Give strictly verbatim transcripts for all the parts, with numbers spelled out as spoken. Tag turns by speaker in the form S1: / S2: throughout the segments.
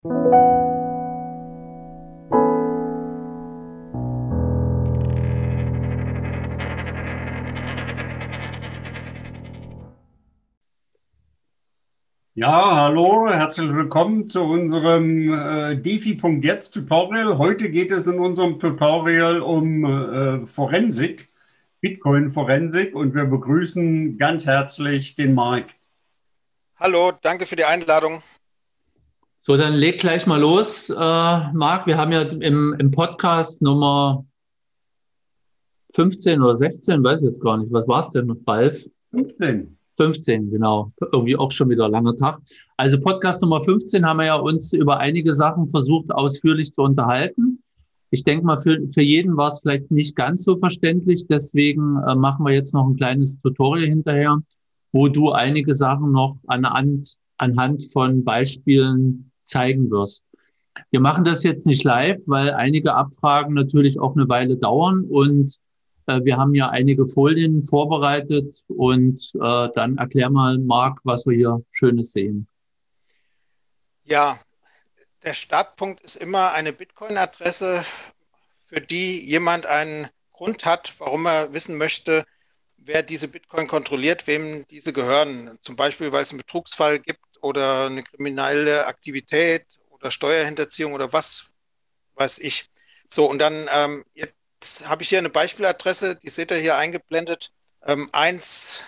S1: Ja, hallo, herzlich willkommen zu unserem äh, DeFi.jetzt Tutorial. Heute geht es in unserem Tutorial um äh, Forensik, Bitcoin-Forensik, und wir begrüßen ganz herzlich den Marc.
S2: Hallo, danke für die Einladung.
S3: So, dann leg gleich mal los, äh, Marc. Wir haben ja im, im Podcast Nummer fünfzehn oder sechzehn, weiß ich jetzt gar nicht. Was war es denn, Ralf?
S1: fünfzehn.
S3: fünfzehn, genau. Irgendwie auch schon wieder ein langer Tag. Also Podcast Nummer fünfzehn haben wir ja uns über einige Sachen versucht, ausführlich zu unterhalten. Ich denke mal, für, für jeden war es vielleicht nicht ganz so verständlich. Deswegen äh, machen wir jetzt noch ein kleines Tutorial hinterher, wo du einige Sachen noch anhand, anhand von Beispielen zeigen wirst. Wir machen das jetzt nicht live, weil einige Abfragen natürlich auch eine Weile dauern, und äh, wir haben ja einige Folien vorbereitet, und äh, dann erklär mal, Marc, was wir hier Schönes sehen.
S2: Ja, der Startpunkt ist immer eine Bitcoin-Adresse, für die jemand einen Grund hat, warum er wissen möchte, wer diese Bitcoin kontrolliert, wem diese gehören. Zum Beispiel, weil es einen Betrugsfall gibt oder eine kriminelle Aktivität oder Steuerhinterziehung oder was weiß ich. So, und dann ähm, jetzt habe ich hier eine Beispieladresse, die seht ihr hier eingeblendet, ähm, eins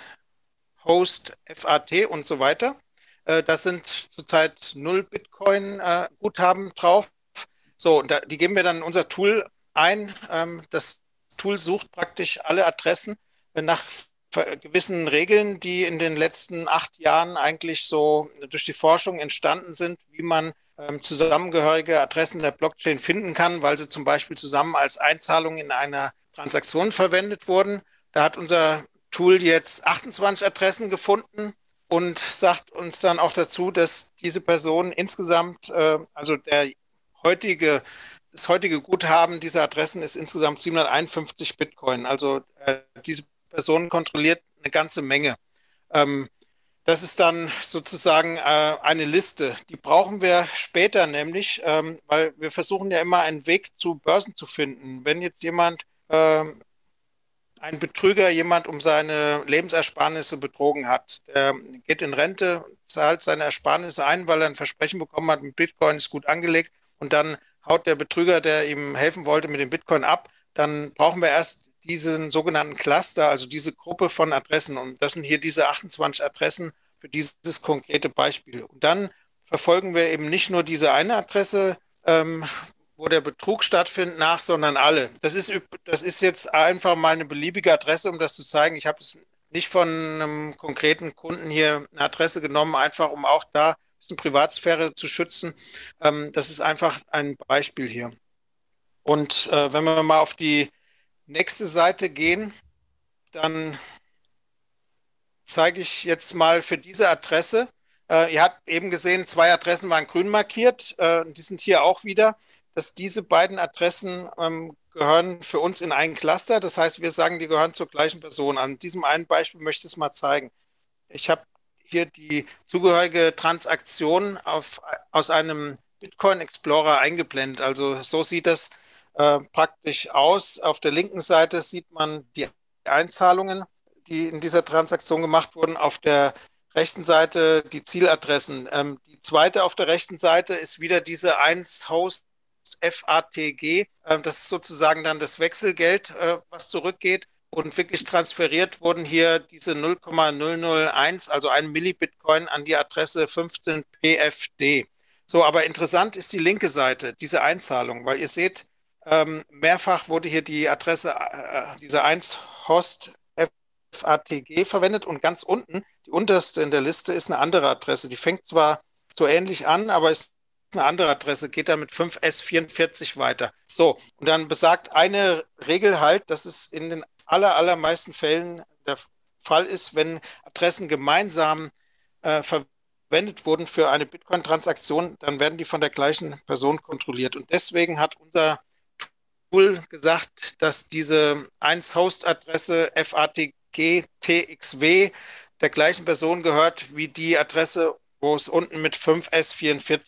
S2: Host, F A T und so weiter. Äh, das sind zurzeit null Bitcoin-Guthaben drauf. So, und da, die geben wir dann in unser Tool ein. Ähm, das Tool sucht praktisch alle Adressen äh, nach ver- gewissen Regeln, die in den letzten acht Jahren eigentlich so durch die Forschung entstanden sind, wie man ähm, zusammengehörige Adressen der Blockchain finden kann, weil sie zum Beispiel zusammen als Einzahlung in einer Transaktion verwendet wurden. Da hat unser Tool jetzt achtundzwanzig Adressen gefunden und sagt uns dann auch dazu, dass diese Person insgesamt, äh, also der heutige, das heutige Guthaben dieser Adressen ist insgesamt siebenhunderteinundfünfzig Bitcoin. Also äh, diese Person kontrolliert eine ganze Menge. Ähm, das ist dann sozusagen äh, eine Liste. Die brauchen wir später nämlich, ähm, weil wir versuchen ja immer einen Weg zu Börsen zu finden. Wenn jetzt jemand ähm, ein Betrüger jemand um seine Lebensersparnisse betrogen hat. Der geht in Rente, zahlt seine Ersparnisse ein, weil er ein Versprechen bekommen hat, mit Bitcoin ist gut angelegt, und dann haut der Betrüger, der ihm helfen wollte, mit dem Bitcoin ab. Dann brauchen wir erst diesen sogenannten Cluster, also diese Gruppe von Adressen. Und das sind hier diese achtundzwanzig Adressen für dieses konkrete Beispiel. Und dann verfolgen wir eben nicht nur diese eine Adresse, ähm, wo der Betrug stattfindet, nach, sondern alle. Das ist, das ist jetzt einfach mal eine beliebige Adresse, um das zu zeigen. Ich habe es nicht von einem konkreten Kunden hier eine Adresse genommen, einfach um auch da ein bisschen Privatsphäre zu schützen. Ähm, das ist einfach ein Beispiel hier. Und äh, wenn wir mal auf die nächste Seite gehen, dann zeige ich jetzt mal für diese Adresse. Äh, ihr habt eben gesehen, zwei Adressen waren grün markiert. Äh, die sind hier auch wieder, dass diese beiden Adressen ähm, gehören für uns in ein Cluster. Das heißt, wir sagen, die gehören zur gleichen Person. An diesem einen Beispiel möchte ich es mal zeigen. Ich habe hier die zugehörige Transaktion auf, aus einem Bitcoin Explorer eingeblendet. Also so sieht das äh, praktisch aus. Auf der linken Seite sieht man die Einzahlungen, die in dieser Transaktion gemacht wurden. Auf der rechten Seite die Zieladressen. Ähm, die zweite auf der rechten Seite ist wieder diese eins Host F A T G. Ähm, das ist sozusagen dann das Wechselgeld, äh, was zurückgeht. Und wirklich transferiert wurden hier diese null Komma null null eins, also ein Millibitcoin, an die Adresse fünfzehn P F D. So, aber interessant ist die linke Seite, diese Einzahlung, weil ihr seht, ähm, mehrfach wurde hier die Adresse, äh, diese eins Host F A T G verwendet, und ganz unten, die unterste in der Liste, ist eine andere Adresse. Die fängt zwar so ähnlich an, aber ist eine andere Adresse, geht dann mit fünf S vierundvierzig weiter. So, und dann besagt eine Regel halt, dass es in den aller, allermeisten Fällen der Fall ist, wenn Adressen gemeinsam äh, verwendet wurden für eine Bitcoin-Transaktion, dann werden die von der gleichen Person kontrolliert. Und deswegen hat unser Tool gesagt, dass diese eins Host-Adresse F A T G T X W der gleichen Person gehört wie die Adresse, wo es unten mit fünf S vierundvierzig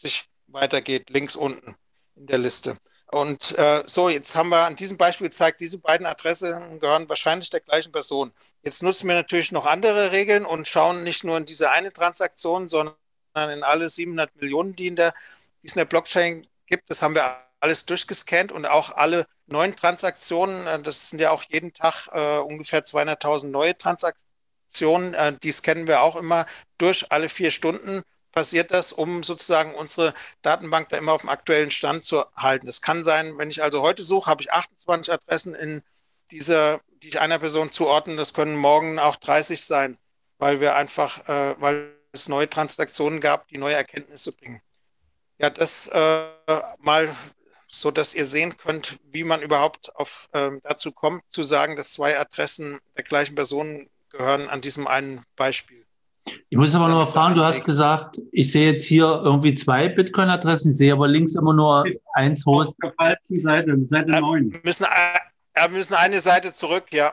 S2: weitergeht, links unten in der Liste. Und äh, so, jetzt haben wir an diesem Beispiel gezeigt, diese beiden Adressen gehören wahrscheinlich der gleichen Person. Jetzt nutzen wir natürlich noch andere Regeln und schauen nicht nur in diese eine Transaktion, sondern in alle siebenhundert Millionen, die, in der, die es in der Blockchain gibt. Das haben wir alles durchgescannt und auch alle neuen Transaktionen. Das sind ja auch jeden Tag äh, ungefähr zweihunderttausend neue Transaktionen. Äh, die scannen wir auch immer durch. Alle vier Stunden passiert das, um sozusagen unsere Datenbank da immer auf dem aktuellen Stand zu halten. Das kann sein, wenn ich also heute suche, habe ich achtundzwanzig Adressen in dieser, die ich einer Person zuordne. Das können morgen auch dreißig sein, weil wir einfach, äh, weil es neue Transaktionen gab, die neue Erkenntnisse bringen. Ja, das äh, mal so, dass ihr sehen könnt, wie man überhaupt auf, äh, dazu kommt, zu sagen, dass zwei Adressen der gleichen Person gehören an diesem einen Beispiel.
S3: Ich muss aber noch mal fragen, du hast gesagt, ich sehe jetzt hier irgendwie zwei Bitcoin-Adressen, sehe aber links immer nur eins hoch.
S1: Auf der falschen Seite, Seite neun.
S2: Wir müssen, wir müssen eine Seite zurück, ja.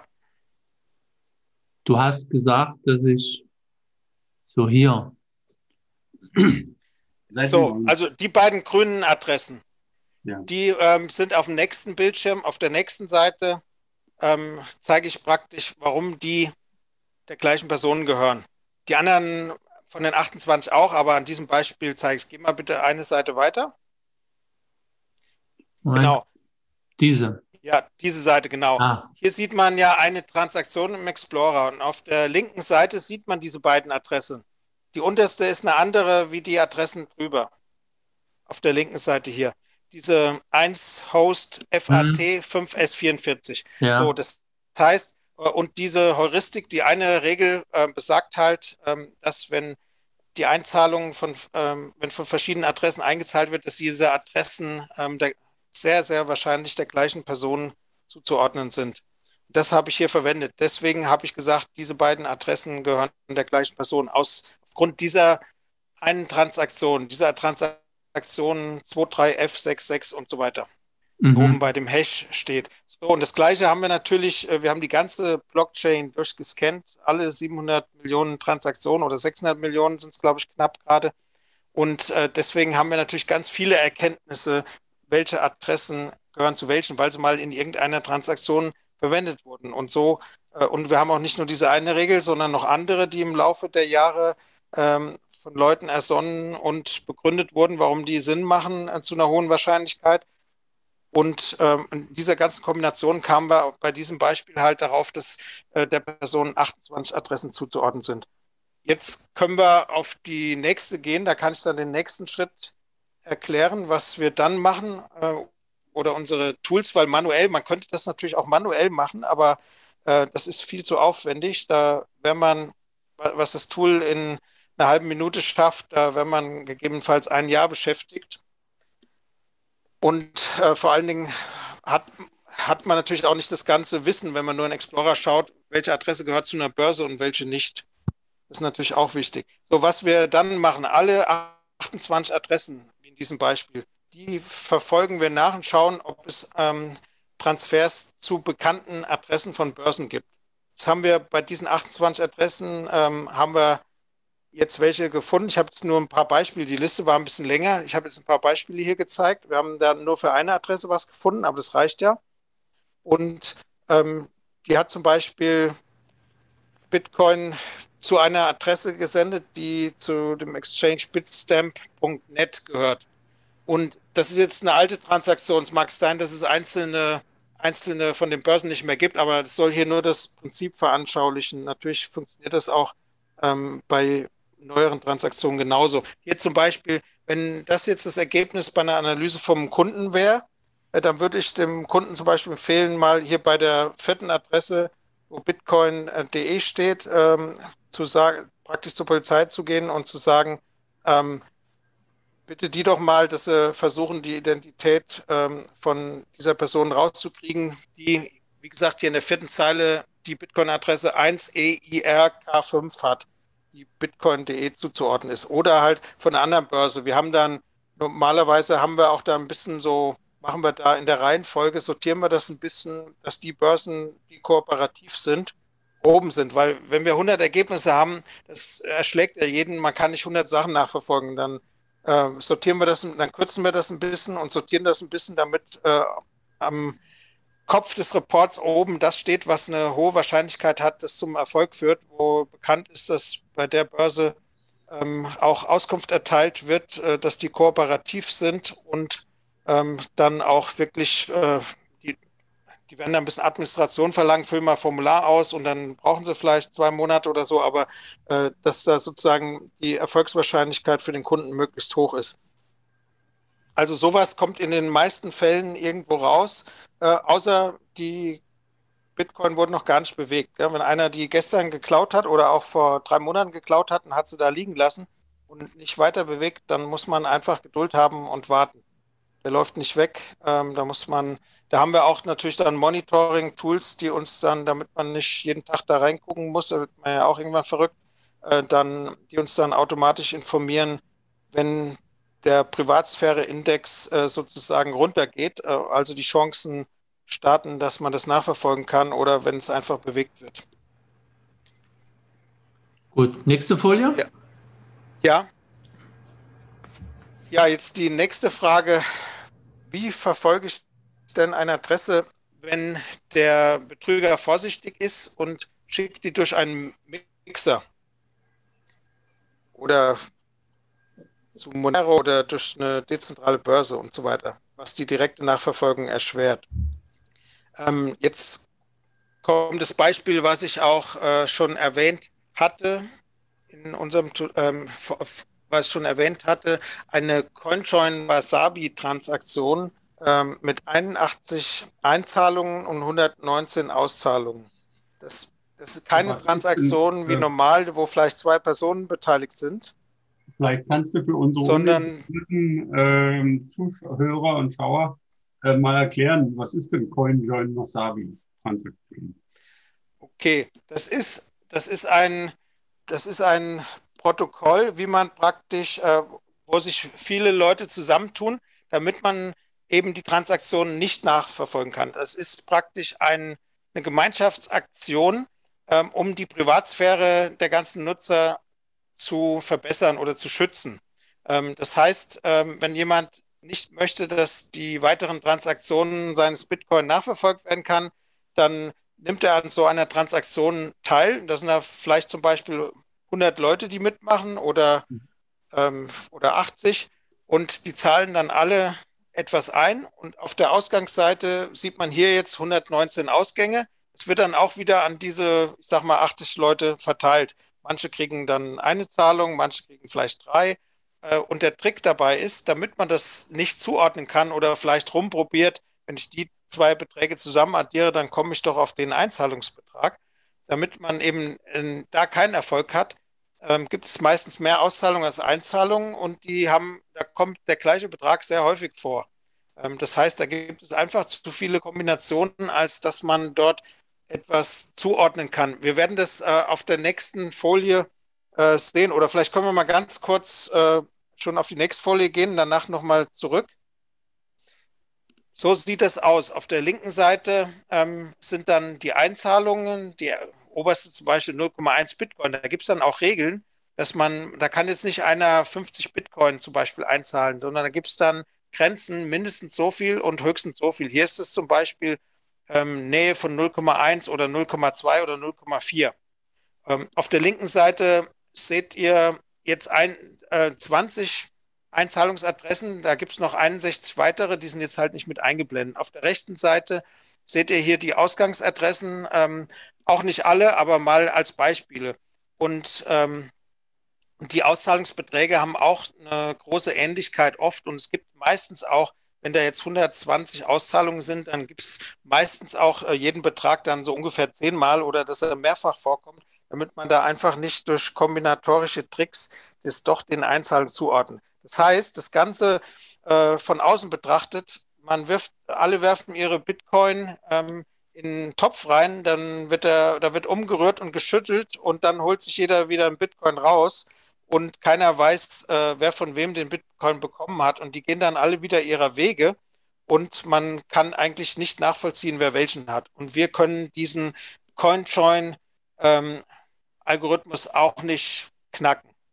S3: Du hast gesagt, dass ich so hier.
S2: So, also die beiden grünen Adressen,
S1: ja.
S2: die ähm, sind auf dem nächsten Bildschirm. Auf der nächsten Seite ähm, zeige ich praktisch, warum die der gleichen Person gehören. Die anderen von den achtundzwanzig auch, aber an diesem Beispiel zeige ich es. Geh mal bitte eine Seite weiter.
S3: Moment.
S2: Genau.
S3: Diese.
S2: Ja, diese Seite, genau.
S3: Ah.
S2: Hier sieht man ja eine Transaktion im Explorer und auf der linken Seite sieht man diese beiden Adressen. Die unterste ist eine andere wie die Adressen drüber. Auf der linken Seite hier. Diese eins Host F A T fünf S vierundvierzig.
S3: Ja.
S2: So, das heißt, und diese Heuristik, die eine Regel äh, besagt halt, ähm, dass wenn die Einzahlung von, ähm, wenn von verschiedenen Adressen eingezahlt wird, dass diese Adressen ähm, der, sehr, sehr wahrscheinlich der gleichen Person zuzuordnen sind. Das habe ich hier verwendet. Deswegen habe ich gesagt, diese beiden Adressen gehören der gleichen Person aus. Aufgrund dieser einen Transaktion, dieser Transaktion zwei drei F sechsundsechzig und so weiter.
S3: Mhm.
S2: Oben bei dem Hash steht. So, und das Gleiche haben wir natürlich, wir haben die ganze Blockchain durchgescannt, alle siebenhundert Millionen Transaktionen oder sechshundert Millionen sind es, glaube ich, knapp gerade. Und äh, deswegen haben wir natürlich ganz viele Erkenntnisse, welche Adressen gehören zu welchen, weil sie mal in irgendeiner Transaktion verwendet wurden. Und so, äh, und wir haben auch nicht nur diese eine Regel, sondern noch andere, die im Laufe der Jahre ähm, von Leuten ersonnen und begründet wurden, warum die Sinn machen äh, zu einer hohen Wahrscheinlichkeit. Und ähm, in dieser ganzen Kombination kamen wir bei diesem Beispiel halt darauf, dass äh, der Person achtundzwanzig Adressen zuzuordnen sind. Jetzt können wir auf die nächste gehen, da kann ich dann den nächsten Schritt erklären, was wir dann machen äh, oder unsere Tools, weil manuell, man könnte das natürlich auch manuell machen, aber äh, das ist viel zu aufwendig. Da, wenn man, was das Tool in einer halben Minute schafft, da wäre man gegebenenfalls ein Jahr beschäftigt. Und äh, vor allen Dingen hat, hat man natürlich auch nicht das ganze Wissen, wenn man nur in Explorer schaut, welche Adresse gehört zu einer Börse und welche nicht. Das ist natürlich auch wichtig. So, was wir dann machen, alle achtundzwanzig Adressen, wie in diesem Beispiel, die verfolgen wir nach und schauen, ob es ähm, Transfers zu bekannten Adressen von Börsen gibt. Jetzt haben wir bei diesen achtundzwanzig Adressen, ähm, haben wir jetzt welche gefunden. Ich habe jetzt nur ein paar Beispiele. Die Liste war ein bisschen länger. Ich habe jetzt ein paar Beispiele hier gezeigt. Wir haben da nur für eine Adresse was gefunden, aber das reicht ja. Und ähm, die hat zum Beispiel Bitcoin zu einer Adresse gesendet, die zu dem Exchange bitstamp punkt net gehört. Und das ist jetzt eine alte Transaktion. Es mag sein, dass es einzelne, einzelne von den Börsen nicht mehr gibt, aber es soll hier nur das Prinzip veranschaulichen. Natürlich funktioniert das auch ähm, bei neueren Transaktionen genauso. Hier zum Beispiel, wenn das jetzt das Ergebnis bei einer Analyse vom Kunden wäre, äh, dann würde ich dem Kunden zum Beispiel empfehlen, mal hier bei der vierten Adresse, wo bitcoin punkt de steht, ähm, zu sagen, praktisch zur Polizei zu gehen und zu sagen, ähm, bitte die doch mal, dass sie versuchen, die Identität ähm, von dieser Person rauszukriegen, die, wie gesagt, hier in der vierten Zeile die Bitcoin-Adresse eins E I R K fünf hat, die bitcoin punkt de zuzuordnen ist. Oder halt von einer anderen Börse. Wir haben dann, normalerweise haben wir auch da ein bisschen so, machen wir da in der Reihenfolge, sortieren wir das ein bisschen, dass die Börsen, die kooperativ sind, oben sind. Weil wenn wir hundert Ergebnisse haben, das erschlägt ja jeden, man kann nicht hundert Sachen nachverfolgen, dann äh, sortieren wir das, dann kürzen wir das ein bisschen und sortieren das ein bisschen, damit äh, am Kopf des Reports oben das steht, was eine hohe Wahrscheinlichkeit hat, das zum Erfolg führt, wo bekannt ist, dass bei der Börse ähm, auch Auskunft erteilt wird, äh, dass die kooperativ sind und ähm, dann auch wirklich, äh, die, die werden dann ein bisschen Administration verlangen, füllen mal ein Formular aus und dann brauchen sie vielleicht zwei Monate oder so, aber äh, dass da sozusagen die Erfolgswahrscheinlichkeit für den Kunden möglichst hoch ist. Also sowas kommt in den meisten Fällen irgendwo raus, äh, außer die Bitcoin wurden noch gar nicht bewegt. Ja, wenn einer die gestern geklaut hat oder auch vor drei Monaten geklaut hat und hat sie da liegen lassen und nicht weiter bewegt, dann muss man einfach Geduld haben und warten. Der läuft nicht weg. Ähm, da muss man, da haben wir auch natürlich dann Monitoring-Tools, die uns dann, damit man nicht jeden Tag da reingucken muss, da wird man ja auch irgendwann verrückt, äh, dann, die uns dann automatisch informieren, wenn der Privatsphäre-Index äh, sozusagen runtergeht, äh, also die Chancen starten, dass man das nachverfolgen kann oder wenn es einfach bewegt wird.
S3: Gut, nächste Folie.
S2: Ja. Ja, ja, jetzt die nächste Frage. Wie verfolge ich denn eine Adresse, wenn der Betrüger vorsichtig ist und schickt die durch einen Mixer oder zu Monero oder durch eine dezentrale Börse und so weiter, was die direkte Nachverfolgung erschwert? Ähm, jetzt kommt das Beispiel, was ich auch äh, schon erwähnt hatte in unserem, ähm, was ich schon erwähnt hatte, eine CoinJoin Wasabi-Transaktion ähm, mit einundachtzig Einzahlungen und hundertneunzehn Auszahlungen. Das, das ist keine
S1: Was ist
S2: Transaktion
S1: denn,
S2: wie
S1: äh,
S2: normal, wo vielleicht zwei Personen beteiligt sind,
S1: Vielleicht kannst du für unsere
S2: sondern
S1: uninteressierten ähm, Zuhörer und Schauer äh, mal erklären, was ist denn CoinJoin Wasabi Transaktion?
S2: okay, das ist, das ist ein, das ist ein Protokoll, wie man praktisch, äh, wo sich viele Leute zusammentun, damit man eben die Transaktionen nicht nachverfolgen kann. Das ist praktisch ein, eine Gemeinschaftsaktion, ähm, um die Privatsphäre der ganzen Nutzer zu verbessern oder zu schützen. Ähm, das heißt, ähm, wenn jemand nicht möchte, dass die weiteren Transaktionen seines Bitcoin nachverfolgt werden kann, dann nimmt er an so einer Transaktion teil. Das sind da vielleicht zum Beispiel hundert Leute, die mitmachen oder, ähm, oder achtzig und die zahlen dann alle etwas ein und auf der Ausgangsseite sieht man hier jetzt hundertneunzehn Ausgänge. Es wird dann auch wieder an diese, ich sag mal, achtzig Leute verteilt. Manche kriegen dann eine Zahlung, manche kriegen vielleicht drei. Äh, Und der Trick dabei ist, damit man das nicht zuordnen kann oder vielleicht rumprobiert, wenn ich die zwei Beträge zusammen addiere, dann komme ich doch auf den Einzahlungsbetrag. Damit man eben äh, da keinen Erfolg hat, ähm, gibt es meistens mehr Auszahlungen als Einzahlungen und die haben, da kommt der gleiche Betrag sehr häufig vor. Ähm, das heißt, da gibt es einfach zu viele Kombinationen, als dass man dort etwas zuordnen kann. Wir werden das äh, auf der nächsten Folie äh, sehen oder vielleicht können wir mal ganz kurz äh, schon auf die nächste Folie gehen, danach nochmal zurück. So sieht es aus. Auf der linken Seite ähm, sind dann die Einzahlungen, die oberste zum Beispiel null Komma eins Bitcoin. Da gibt es dann auch Regeln, dass man, da kann jetzt nicht einer fünfzig Bitcoin zum Beispiel einzahlen, sondern da gibt es dann Grenzen, mindestens so viel und höchstens so viel. Hier ist es zum Beispiel ähm, Nähe von null Komma eins oder null Komma zwei oder null Komma vier. Ähm, auf der linken Seite seht ihr jetzt ein, äh, zwanzig Einzahlungsadressen. Da gibt es noch einundsechzig weitere, die sind jetzt halt nicht mit eingeblendet. Auf der rechten Seite seht ihr hier die Ausgangsadressen, ähm, auch nicht alle, aber mal als Beispiele. Und ähm, die Auszahlungsbeträge haben auch eine große Ähnlichkeit oft und es gibt meistens auch, wenn da jetzt hundertzwanzig Auszahlungen sind, dann gibt es meistens auch äh, jeden Betrag dann so ungefähr zehnmal oder dass er mehrfach vorkommt, damit man da einfach nicht durch kombinatorische Tricks das doch den Einzahlungen zuordnet. Das heißt, das Ganze äh, von außen betrachtet, man wirft, alle werfen ihre Bitcoin ähm, in einen Topf rein, dann wird er, da wird umgerührt und geschüttelt und dann holt sich jeder wieder einen Bitcoin raus und keiner weiß, äh, wer von wem den Bitcoin bekommen hat und die gehen dann alle wieder ihrer Wege und man kann eigentlich nicht nachvollziehen, wer welchen hat. Und wir können diesen CoinJoin ähm, Algorithmus auch nicht knacken.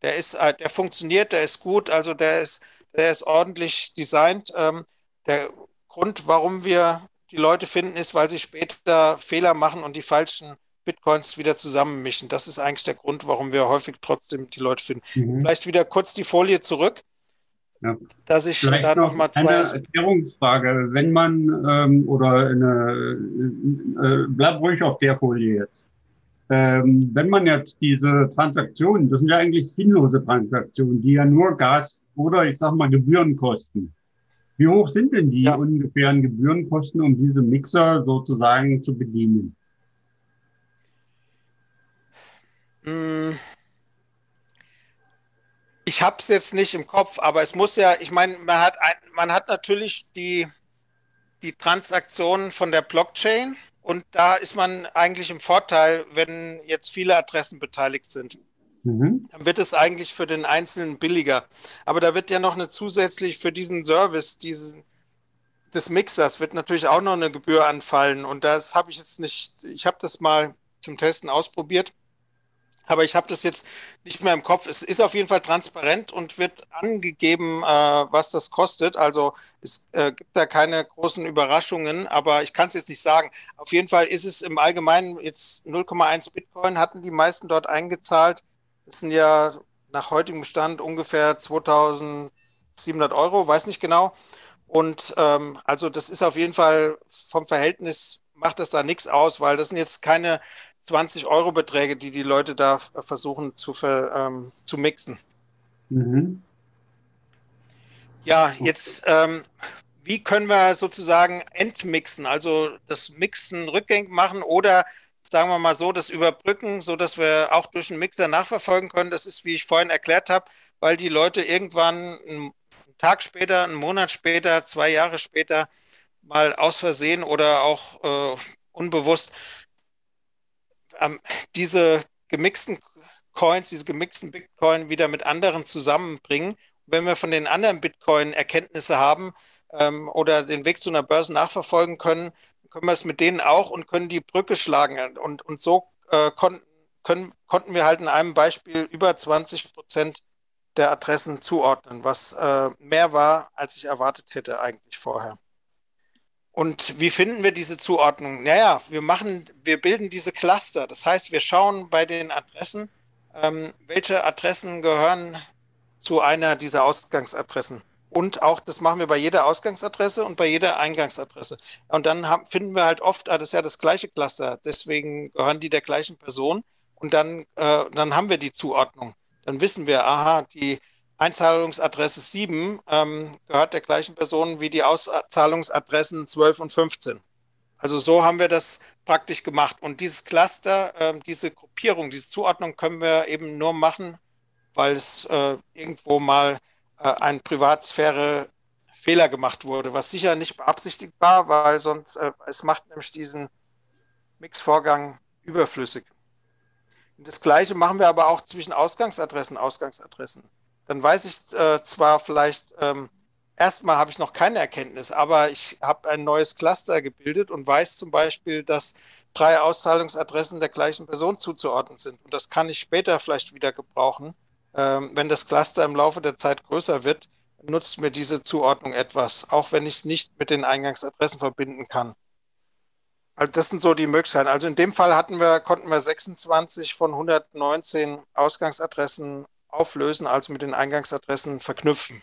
S2: Der ist, äh, der funktioniert, der ist gut, also der ist, der ist ordentlich designt. Ähm, der Grund, warum wir die Leute finden, ist, weil sie später Fehler machen und die falschen Bitcoins wieder zusammenmischen. Das ist eigentlich der Grund, warum wir häufig trotzdem die Leute finden.
S1: Mhm.
S2: Vielleicht wieder kurz die Folie zurück,
S1: Ja.
S2: dass ich da
S1: Vielleicht
S2: noch
S1: noch
S2: mal zwei
S1: eine
S2: Aspekte.
S1: Erklärungsfrage. Wenn man, ähm, oder eine, äh, bleib ruhig auf der Folie jetzt. Ähm, wenn man jetzt diese Transaktionen, das sind ja eigentlich sinnlose Transaktionen, die ja nur Gas oder ich sag mal Gebühren kosten. Wie hoch sind denn die
S2: Ja,
S1: ungefähren Gebührenkosten, um diese Mixer sozusagen zu bedienen?
S2: mh, ich habe es jetzt nicht im Kopf, aber es muss ja, ich meine, man hat, ein, man hat natürlich die, die Transaktionen von der Blockchain und da ist man eigentlich im Vorteil, wenn jetzt viele Adressen beteiligt sind.
S1: Mhm.
S2: Dann wird es eigentlich für den Einzelnen billiger. Aber da wird ja noch eine zusätzlich für diesen Service, diesen, des Mixers, wird natürlich auch noch eine Gebühr anfallen. Und das habe ich jetzt nicht, ich habe das mal zum Testen ausprobiert. Aber ich habe das jetzt nicht mehr im Kopf. Es ist auf jeden Fall transparent und wird angegeben, äh, was das kostet. Also es äh, gibt da keine großen Überraschungen, aber ich kann es jetzt nicht sagen. Auf jeden Fall ist es im Allgemeinen jetzt null Komma eins Bitcoin hatten die meisten dort eingezahlt. Das sind ja nach heutigem Stand ungefähr zweitausendsiebenhundert Euro, weiß nicht genau. Und ähm, also das ist auf jeden Fall vom Verhältnis macht das da nichts aus, weil das sind jetzt keine zwanzig Euro Beträge, die die Leute da versuchen zu, ver, ähm, zu mixen.
S1: Mhm.
S2: Ja, jetzt, ähm, wie können wir sozusagen entmixen, also das Mixen rückgängig machen oder sagen wir mal so, das überbrücken, sodass wir auch durch einen Mixer nachverfolgen können. Das ist, wie ich vorhin erklärt habe, weil die Leute irgendwann einen Tag später, einen Monat später, zwei Jahre später mal aus Versehen oder auch äh, unbewusst ähm, diese gemixten Coins, diese gemixten Bitcoin wieder mit anderen zusammenbringen. Wenn wir von den anderen Bitcoin Erkenntnisse haben ähm, oder den Weg zu einer Börse nachverfolgen können, können wir es mit denen auch und können die Brücke schlagen. Und, und so äh, kon können, konnten wir halt in einem Beispiel über zwanzig Prozent der Adressen zuordnen, was äh, mehr war, als ich erwartet hätte eigentlich vorher. Und wie finden wir diese Zuordnung? Naja, wir machen, wir bilden diese Cluster. Das heißt, wir schauen bei den Adressen, ähm, welche Adressen gehören zu einer dieser Ausgangsadressen. Und auch das machen wir bei jeder Ausgangsadresse und bei jeder Eingangsadresse. Und dann haben, finden wir halt oft, ah, das ist ja das gleiche Cluster, deswegen gehören die der gleichen Person. Und dann, äh, dann haben wir die Zuordnung. Dann wissen wir, aha, die Einzahlungsadresse sieben ähm, gehört der gleichen Person wie die Auszahlungsadressen zwölf und fünfzehn. Also so haben wir das praktisch gemacht. Und dieses Cluster, ähm, diese Gruppierung, diese Zuordnung können wir eben nur machen, weil es äh, irgendwo mal äh, ein Privatsphäre-Fehler gemacht wurde, was sicher nicht beabsichtigt war, weil sonst äh, es macht nämlich diesen Mixvorgang überflüssig. Und das Gleiche machen wir aber auch zwischen Ausgangsadressen, Ausgangsadressen. Dann weiß ich äh, zwar vielleicht, ähm, erstmal habe ich noch keine Erkenntnis, aber ich habe ein neues Cluster gebildet und weiß zum Beispiel, dass drei Auszahlungsadressen der gleichen Person zuzuordnen sind. Und das kann ich später vielleicht wieder gebrauchen. Ähm, wenn das Cluster im Laufe der Zeit größer wird, nutzt mir diese Zuordnung etwas, auch wenn ich es nicht mit den Eingangsadressen verbinden kann. Also das sind so die Möglichkeiten. Also in dem Fall hatten wir, konnten wir sechsundzwanzig von hundertneunzehn Ausgangsadressen auflösen, also mit den Eingangsadressen verknüpfen.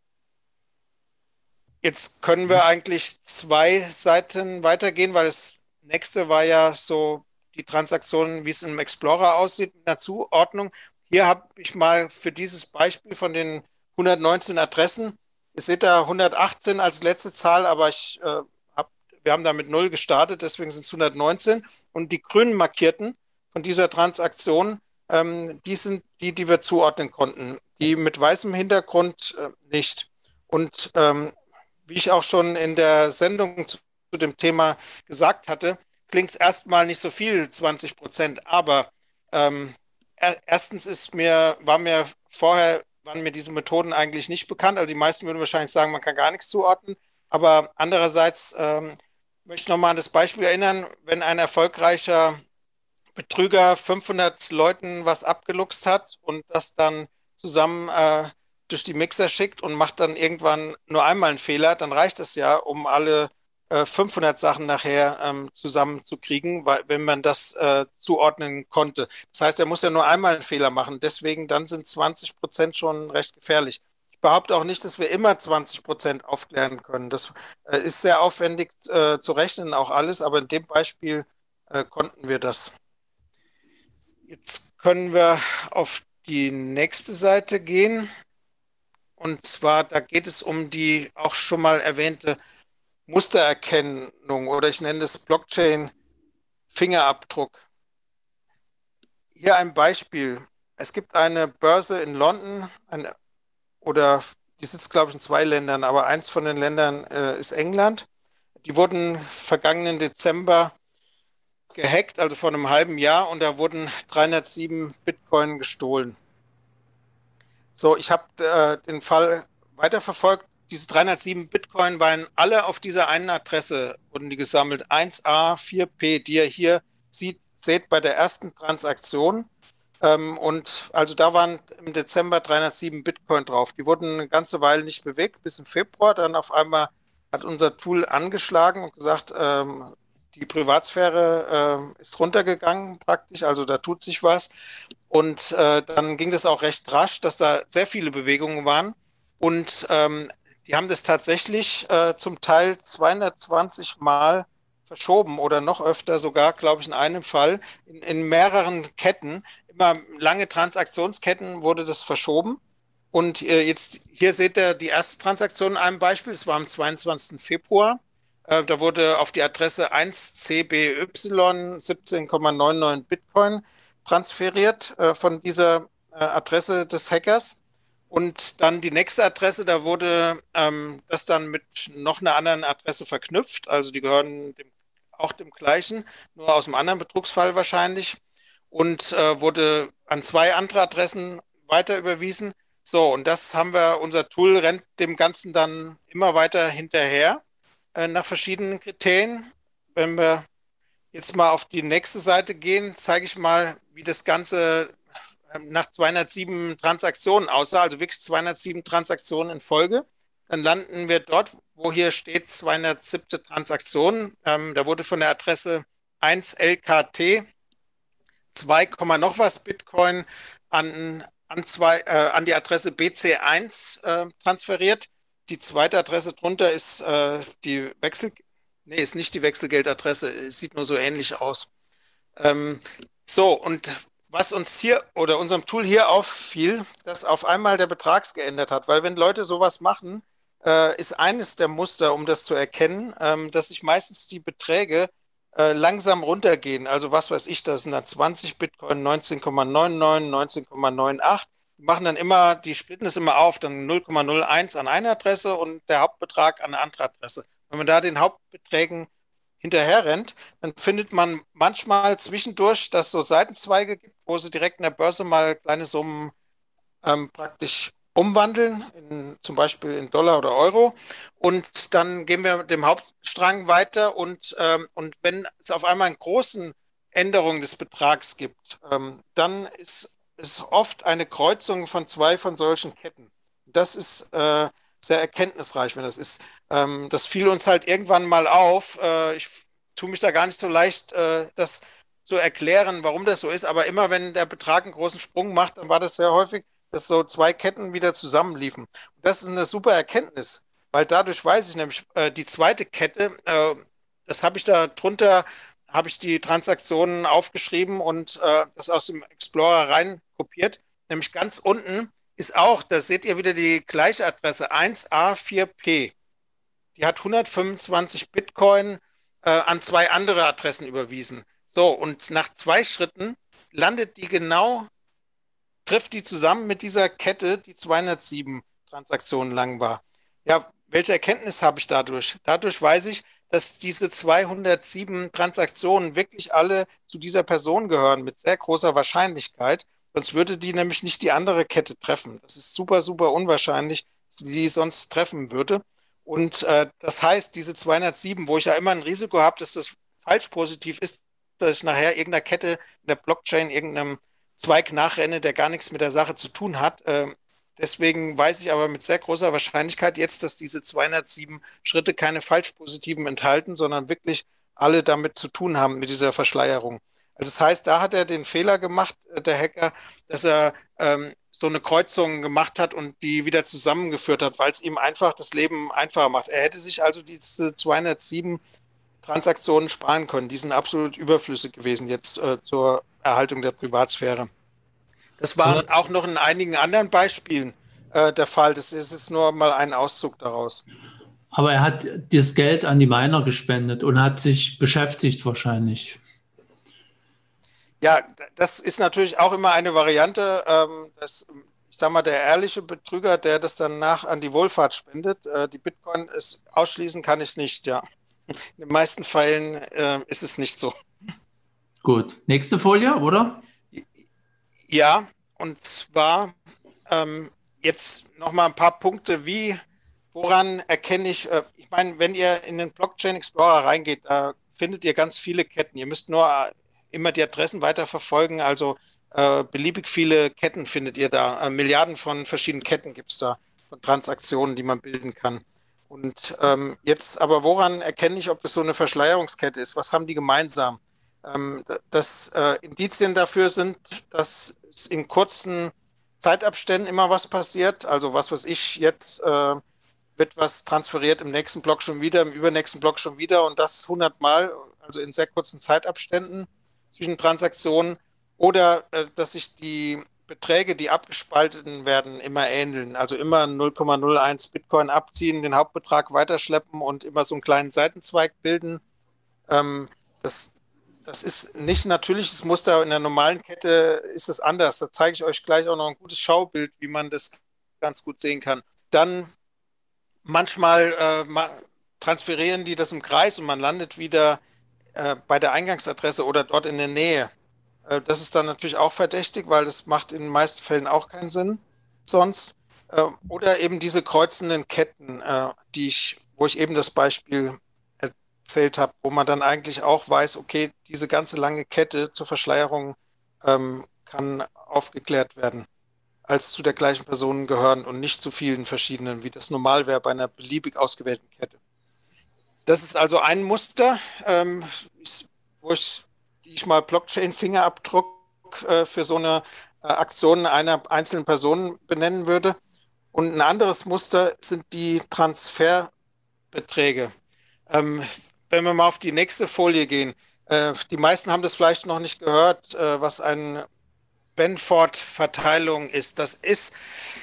S2: Jetzt können wir eigentlich zwei Seiten weitergehen, weil das nächste war ja so die Transaktion, wie es im Explorer aussieht, in der Zuordnung. Hier habe ich mal für dieses Beispiel von den hundertneunzehn Adressen, ihr seht da hundertachtzehn als letzte Zahl, aber ich äh, hab, wir haben da mit null gestartet, deswegen sind es hundertneunzehn. Und die grünen markierten von dieser Transaktion, ähm, die sind die, die wir zuordnen konnten. Die mit weißem Hintergrund äh, nicht. Und ähm, wie ich auch schon in der Sendung zu, zu dem Thema gesagt hatte, klingt es erstmal nicht so viel, zwanzig Prozent, aber ähm, er, erstens ist mir, war mir vorher, waren mir diese Methoden eigentlich nicht bekannt. Also die meisten würden wahrscheinlich sagen, man kann gar nichts zuordnen. Aber andererseits ähm, möchte ich nochmal an das Beispiel erinnern, wenn ein erfolgreicher Betrüger fünfhundert Leuten was abgeluchst hat und das dann zusammen äh, durch die Mixer schickt und macht dann irgendwann nur einmal einen Fehler, dann reicht das ja, um alle äh, fünfhundert Sachen nachher ähm, zusammenzukriegen, weil, wenn man das äh, zuordnen konnte. Das heißt, er muss ja nur einmal einen Fehler machen. Deswegen dann sind zwanzig Prozent schon recht gefährlich. Ich behaupte auch nicht, dass wir immer zwanzig Prozent aufklären können. Das äh, ist sehr aufwendig äh, zu rechnen, auch alles, aber in dem Beispiel äh, konnten wir das. Jetzt können wir auf die nächste Seite gehen. Und zwar, da geht es um die auch schon mal erwähnte Mustererkennung oder ich nenne es Blockchain-Fingerabdruck. Hier ein Beispiel. Es gibt eine Börse in London, eine, oder die sitzt, glaube ich, in zwei Ländern, aber eins von den Ländern äh, ist England. Die wurden vergangenen Dezember gehackt, also vor einem halben Jahr, und da wurden dreihundertsieben Bitcoin gestohlen. So, ich habe äh, den Fall weiterverfolgt. Diese dreihundertsieben Bitcoin waren alle auf dieser einen Adresse, wurden die gesammelt. eins a vier p, die ihr hier sieht, seht bei der ersten Transaktion. Ähm, und also da waren im Dezember dreihundertsieben Bitcoin drauf. Die wurden eine ganze Weile nicht bewegt, bis im Februar. Dann auf einmal hat unser Tool angeschlagen und gesagt, ähm, die Privatsphäre äh, ist runtergegangen praktisch, also da tut sich was. Und äh, dann ging das auch recht rasch, dass da sehr viele Bewegungen waren. Und ähm, die haben das tatsächlich äh, zum Teil zweihundertzwanzig Mal verschoben oder noch öfter sogar, glaube ich, in einem Fall, in, in mehreren Ketten, immer lange Transaktionsketten wurde das verschoben. Und äh, jetzt hier seht ihr die erste Transaktion in einem Beispiel, es war am zweiundzwanzigsten Februar. Äh, da wurde auf die Adresse eins C B Y siebzehn Komma neunundneunzig Bitcoin transferiert äh, von dieser äh, Adresse des Hackers. Und dann die nächste Adresse, da wurde ähm, das dann mit noch einer anderen Adresse verknüpft. Also die gehören dem, auch dem gleichen, nur aus einem anderen Betrugsfall wahrscheinlich. Und äh, wurde an zwei andere Adressen weiter überwiesen. So, und das haben wir, unser Tool rennt dem Ganzen dann immer weiter hinterher äh, nach verschiedenen Kriterien. Wenn wir jetzt mal auf die nächste Seite gehen, zeige ich mal, wie das Ganze nach zweihundertsieben Transaktionen aussah, also wirklich zweihundertsieben Transaktionen in Folge. Dann landen wir dort, wo hier steht zweihundertsiebte Transaktion. Ähm, da wurde von der Adresse eins L K T zwei, noch was Bitcoin an, an, zwei, äh, an die Adresse B C eins äh, transferiert. Die zweite Adresse drunter ist äh, die Wechsel... Nee, ist nicht die Wechselgeldadresse, sieht nur so ähnlich aus. Ähm, so, und was uns hier oder unserem Tool hier auffiel, dass auf einmal der Betrag geändert hat, weil wenn Leute sowas machen, äh, ist eines der Muster, um das zu erkennen, ähm, dass sich meistens die Beträge äh, langsam runtergehen. Also was weiß ich, das sind da zwanzig Bitcoin, neunzehn Komma neunundneunzig, neunzehn Komma achundneunzig. Die machen dann immer, die splitten es immer auf, dann null Komma null eins an eine Adresse und der Hauptbetrag an eine andere Adresse. Wenn man da den Hauptbeträgen hinterher rennt, dann findet man manchmal zwischendurch, dass es so Seitenzweige gibt, wo sie direkt in der Börse mal kleine Summen ähm, praktisch umwandeln, in, zum Beispiel in Dollar oder Euro. Und dann gehen wir mit dem Hauptstrang weiter und, ähm, und wenn es auf einmal eine große Änderung des Betrags gibt, ähm, dann ist es oft eine Kreuzung von zwei von solchen Ketten. Das ist äh, sehr erkenntnisreich, wenn das ist. Ähm, das fiel uns halt irgendwann mal auf. Äh, ich tue mich da gar nicht so leicht, äh, das zu erklären, warum das so ist. Aber immer, wenn der Betrag einen großen Sprung macht, dann war das sehr häufig, dass so zwei Ketten wieder zusammenliefen. Und das ist eine super Erkenntnis, weil dadurch weiß ich nämlich, äh, die zweite Kette, äh, das habe ich da drunter, habe ich die Transaktionen aufgeschrieben und äh, das aus dem Explorer rein kopiert. Nämlich ganz unten ist auch, da seht ihr wieder die gleiche Adresse, eins a vier p. Die hat hundertfünfundzwanzig Bitcoin äh, an zwei andere Adressen überwiesen. So, und nach zwei Schritten landet die genau, trifft die zusammen mit dieser Kette, die zweihundertsieben Transaktionen lang war. Ja, welche Erkenntnis habe ich dadurch? Dadurch weiß ich, dass diese zweihundertsieben Transaktionen wirklich alle zu dieser Person gehören, mit sehr großer Wahrscheinlichkeit. Sonst würde die nämlich nicht die andere Kette treffen. Das ist super, super unwahrscheinlich, dass die, die sonst treffen würde. Und äh, das heißt, diese zweihundertsieben, wo ich ja immer ein Risiko habe, dass das falsch positiv ist, dass ich nachher irgendeiner Kette in der Blockchain, irgendeinem Zweig nachrenne, der gar nichts mit der Sache zu tun hat. Ähm, deswegen weiß ich aber mit sehr großer Wahrscheinlichkeit jetzt, dass diese zweihundertsieben Schritte keine Falschpositiven enthalten, sondern wirklich alle damit zu tun haben, mit dieser Verschleierung. Also das heißt, da hat er den Fehler gemacht, äh, der Hacker, dass er ähm, so eine Kreuzung gemacht hat und die wieder zusammengeführt hat, weil es ihm einfach das Leben einfacher macht. Er hätte sich also diese zweihundertsieben Transaktionen sparen können. Die sind absolut überflüssig gewesen jetzt äh, zur Erhaltung der Privatsphäre. Das
S3: Aber,
S2: waren auch noch in einigen anderen Beispielen äh, der Fall. Das ist jetzt nur mal ein Auszug daraus.
S3: aber er hat das Geld an die Miner gespendet und hat sich beschäftigt wahrscheinlich.
S2: Ja, das ist natürlich auch immer eine Variante. Ähm, das, ich sag mal, der ehrliche Betrüger, der das danach an die Wohlfahrt spendet, äh, die Bitcoin ist ausschließen kann ich nicht, ja. In den meisten Fällen äh, ist es nicht so.
S3: Gut. Nächste Folie, oder?
S2: Ja, und zwar ähm, jetzt noch mal ein paar Punkte, wie, woran erkenne ich, äh, ich meine, wenn ihr in den Blockchain Explorer reingeht, da findet ihr ganz viele Ketten. Ihr müsst nur äh, immer die Adressen weiterverfolgen, also äh, beliebig viele Ketten findet ihr da. Äh, Milliarden von verschiedenen Ketten gibt es da, von Transaktionen, die man bilden kann. Und ähm, jetzt aber, woran erkenne ich, ob das so eine Verschleierungskette ist? Was haben die gemeinsam? Ähm, dass äh, Indizien dafür sind, dass es in kurzen Zeitabständen immer was passiert. Also was weiß ich, jetzt äh, wird was transferiert, im nächsten Block schon wieder, im übernächsten Block schon wieder und das hundert Mal, also in sehr kurzen Zeitabständen zwischen Transaktionen. Oder äh, dass sich die Beträge, die abgespalten werden, immer ähneln. Also immer null Komma null eins Bitcoin abziehen, den Hauptbetrag weiterschleppen und immer so einen kleinen Seitenzweig bilden. Ähm, das Das ist nicht ein natürliches Muster. In der normalen Kette ist es anders. Da zeige ich euch gleich auch noch ein gutes Schaubild, wie man das ganz gut sehen kann. Dann manchmal äh, ma transferieren die das im Kreis und man landet wieder äh, bei der Eingangsadresse oder dort in der Nähe. Äh, das ist dann natürlich auch verdächtig, weil das macht in den meisten Fällen auch keinen Sinn sonst. Äh, oder eben diese kreuzenden Ketten, äh, die ich, wo ich eben das Beispiel erzählt habe, wo man dann eigentlich auch weiß, okay, diese ganze lange Kette zur Verschleierung ähm, kann aufgeklärt werden, als zu der gleichen Person gehören und nicht zu vielen verschiedenen, wie das normal wäre bei einer beliebig ausgewählten Kette. Das ist also ein Muster, ähm, wo ich, die ich mal Blockchain-Fingerabdruck äh, für so eine äh, Aktion einer einzelnen Person benennen würde. Und ein anderes Muster sind die Transferbeträge. Ähm, wenn wir mal auf die nächste Folie gehen, äh, die meisten haben das vielleicht noch nicht gehört, äh, was eine Benford-Verteilung ist. Das ist,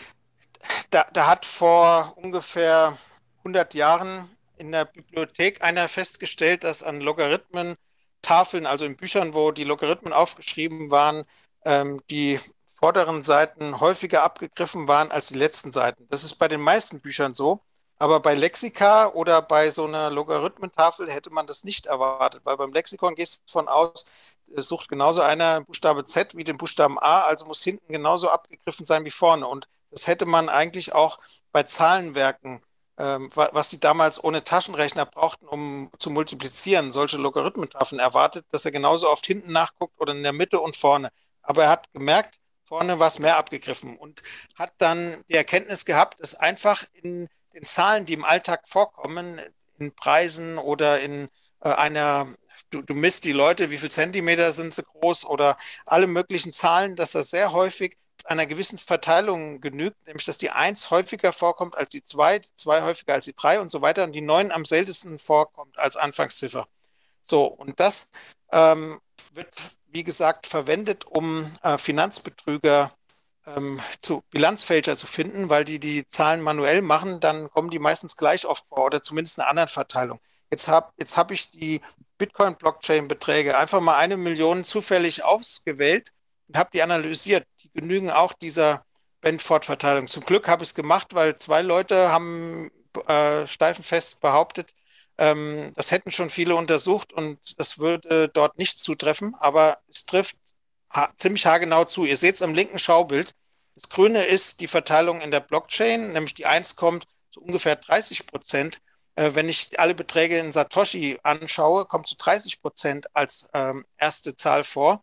S2: da, da hat vor ungefähr hundert Jahren in der Bibliothek einer festgestellt, dass an Logarithmentafeln, also in Büchern, wo die Logarithmen aufgeschrieben waren, ähm, die vorderen Seiten häufiger abgegriffen waren als die letzten Seiten. Das ist bei den meisten Büchern so. Aber bei Lexika oder bei so einer Logarithmentafel hätte man das nicht erwartet, weil beim Lexikon gehst du davon aus, es sucht genauso einer Buchstabe Z wie den Buchstaben A, also muss hinten genauso abgegriffen sein wie vorne. Und das hätte man eigentlich auch bei Zahlenwerken, ähm, was die damals ohne Taschenrechner brauchten, um zu multiplizieren, solche Logarithmentafeln erwartet, dass er genauso oft hinten nachguckt oder in der Mitte und vorne. Aber er hat gemerkt, vorne war es mehr abgegriffen und hat dann die Erkenntnis gehabt, dass einfach in den Zahlen, die im Alltag vorkommen, in Preisen oder in äh, einer, du, du misst die Leute, wie viel Zentimeter sind sie groß oder alle möglichen Zahlen, dass das sehr häufig einer gewissen Verteilung genügt, nämlich dass die eins häufiger vorkommt als die zwei, die zwei häufiger als die drei und so weiter und die neun am seltensten vorkommt als Anfangsziffer. So, und das ähm, wird, wie gesagt, verwendet, um äh, Finanzbetrüger ähm, zu Bilanzfälscher zu finden, weil die die Zahlen manuell machen, dann kommen die meistens gleich oft vor oder zumindest eine andere Verteilung. Jetzt habe jetzt hab ich die Bitcoin-Blockchain-Beträge einfach mal eine Million zufällig ausgewählt und habe die analysiert. Die genügen auch dieser Benford-Verteilung. Zum Glück habe ich es gemacht, weil zwei Leute haben äh, steifenfest behauptet, ähm, das hätten schon viele untersucht und das würde dort nicht zutreffen, aber es trifft ha ziemlich haargenau zu. Ihr seht es am linken Schaubild. Das Grüne ist die Verteilung in der Blockchain, nämlich die eins kommt zu ungefähr dreißig Prozent. Äh, wenn ich alle Beträge in Satoshi anschaue, kommt zu dreißig Prozent als ähm, erste Zahl vor.